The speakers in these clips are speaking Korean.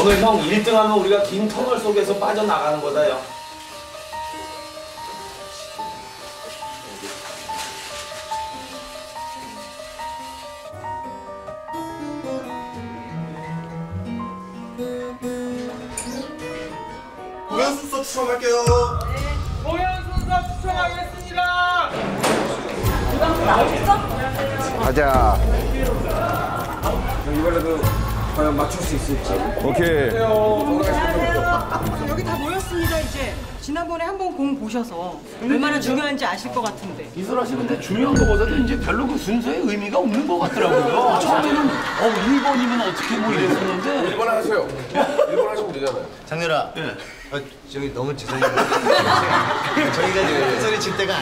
오늘 형 1등 하면 우리가 긴 터널 속에서 빠져나가는 거다, 형. 공연 순서 추첨할게요. 네. 공연 순서 추첨하겠습니다. 나오셨어? 가자. 이번에도 과연 맞출 수 있을지. 오케이. 안녕하세요. 여기 다 모였습니다, 이제. 지난번에 한번 공 보셔서 얼마나 중요한지 아실 것 같은데. 이소라 씨 근데 중요한 거보다도 이제 별로 그 순서에 의미가 없는 것 같더라고요. 처음에는 1번이면 어떻게 뭐 이랬었는데 1번 하세요. 1번 하시면 되잖아요. 장렬아. 예. 저기 너무 죄송해요. 저희가 지금 큰 소리 칠 때가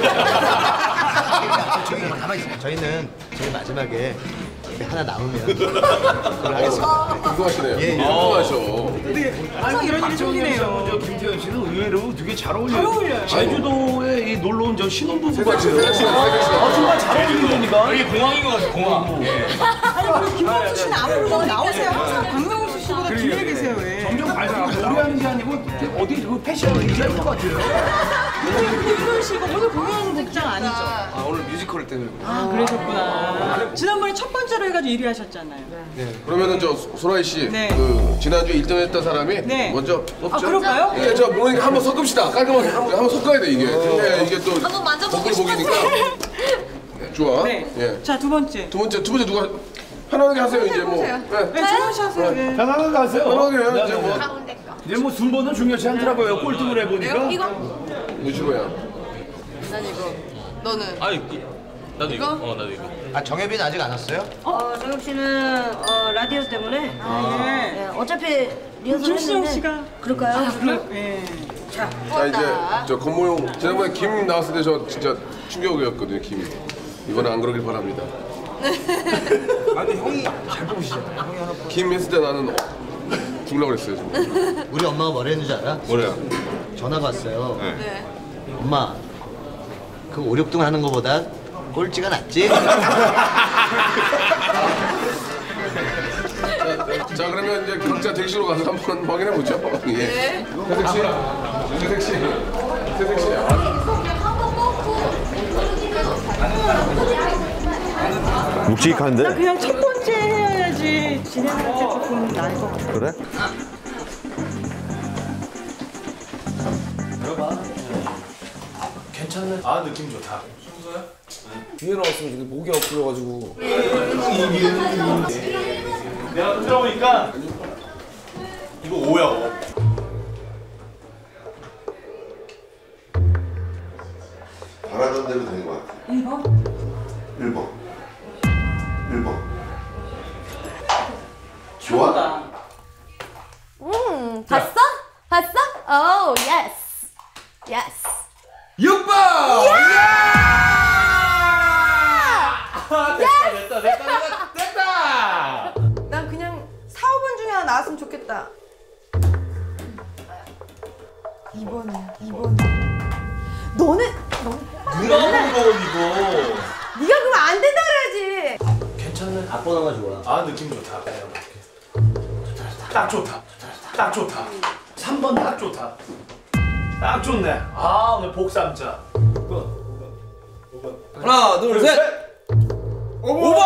아니에요. 저기 가만히 있어요. 저희는 제일 마지막에 하나 남으면 그걸 하겠습니다. 궁금하시네요. 예, 예. 궁금하셔. 항상 이런 일이 생기네요. 저 김태현 씨는 의외로 되게 잘 어울려요. 잘 어울려요. 제주도에 이 놀러 온 저 신혼부부 같아요. 세색시. 정말 잘 어울린다니까. 여기 공항인 것 같아, 공항. 아니, 우리 김범수 씨는 앞으로 나오세요. 항상 박명수 씨보다 뒤에 계세요, 왜? 점점 발전하고 노래하는 게 아니고 어디 그 패션 의지할 것 같아요. 김범수 씨가 오늘 공연 복장 아니죠? 아, 오늘 뮤지컬 때문에. 아, 그러셨구나. 지난번에 첫 번째로 해가지고 1위 하셨잖아요. 네. 그러면은 저 소라이 씨, 네. 그 지난주에 1등 했던 사람이 네. 먼저 뽑죠. 아, 그럴까요? 예, 저 모르니까 한번 섞읍시다. 깔끔하게 한번 섞어야 돼 이게. 네, 이게 또 한번 만져보고 복불복이니까. 네, 좋아. 네. 예. 자, 두 번째. 두 번째 누가 편하게 하세요 이제 뭐. 네. 네, 최원 씨 하세요. 네. 편하게 가세요. 편하게 해요 이제 뭐. 가운데 거. 이제 뭐 순번은 중요치 않더라고요. 꼴등을 해보니까. 이거? 유시로야. 난 이거. 너는? 나도 이거. 나도 이거. 아, 정혜빈 아직 안 왔어요? 정혁 씨는 라디오 때문에 네. 어차피 리허설 김수정 했는데 씨가. 그럴까요? 네. 자 이제 저 건모용 지난번에 김 나왔을 때 저 진짜 충격이었거든요 김이. 이번엔 안 그러길 바랍니다. 아니, 형이 잘 뽑으시잖아요. 형이 하나 김 했을 때 나는 죽으려고 그랬어요 지금. 우리 엄마가 뭐라 했는지 알아? 뭐래요? 전화가 왔어요. 네. 엄마, 그 5, 6등 하는 거보다 꼴찌가 낫지? 자 그러면 이제 각자 덱시로 가서 한번 확인해 보죠. 예. 세색씨, 세색씨, 세색씨. 묵직한데? 그냥 첫 번째 해야지 진행할 때 조금 나을 것 같아요. 그래? 괜찮네. 아, 느낌 좋다. 뒤에 나왔으면 저기 목이 아프려가지고. 내가 들어보니까 이거 5야, 5. 바라던 대로 된 것 같아. 1번? 1번. 1번. 좋아? 봤어? 봤어? 오, 예스. 예스. 6번! 됐다! 난 그냥 4, 5번 중에 하나 나왔으면 좋겠다. 2번이야, 2번. 너는 누가 보고 이거. 네가 그러면 안 된다 그래야지. 괜찮네. 앞번호가 좋아. 아, 느낌 좋다. 딱 좋다. 딱 좋다. 3번 딱 좋다. 딱 좋네. 아, 오늘 복삼자. 하나, 둘, 셋! 5번!